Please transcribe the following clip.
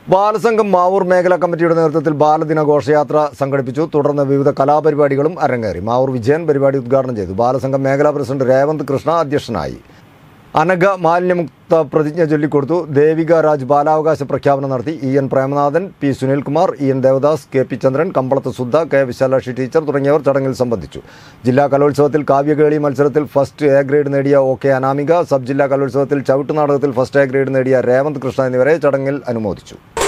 ബാലസംഘം മാവൂർ മേഖലാ കമ്മിറ്റിയുടെ നേതൃത്വത്തിൽ ബാലദിന ഘോഷയാത്ര സംഘടിപ്പിച്ചു. തുടർന്ന് വിവിധ കലാപരിപാടികളും അരങ്ങേറി. മാവൂർ വിജയൻ പരിപാടി ഉദ്ഘാടനം ചെയ്തു. ബാലസംഘം മേഖലാ പ്രസിഡന്റ് രേവന്ത് കൃഷ്ണ അധ്യക്ഷനായി. അനഘ മാലിന്യമുക്ത പ്രതിജ്ഞ ചൊല്ലിക്കൊടുത്തു. ദേവിക രാജ് ബാലാവകാശ പ്രഖ്യാപനം നടത്തി. EN പ്രേമനാഥൻ, P സുനിൽകുമാർ, EN ദേവദാസ്, KP ചന്ദ്രൻ, കമ്പളത്ത് സുദ്ധ, K വിശാലാക്ഷി ടീച്ചർ തുടങ്ങിയവർ ചടങ്ങിൽ സംബന്ധിച്ചു. ജില്ലാ കലോത്സവത്തിൽ കാവ്യകേളി മത്സരത്തിൽ ഫസ്റ്റ് A ഗ്രേഡ് നേടിയ OK അനാമിക, സബ് ജില്ലാ കലോത്സവത്തിൽ ചവിട്ടുനാടകത്തിൽ ഫസ്റ്റ് A ഗ്രേഡ് നേടിയ രേവന്ത് കൃഷ്ണ എന്നിവരെ ചടങ്ങിൽ അനുമോദിച്ചു.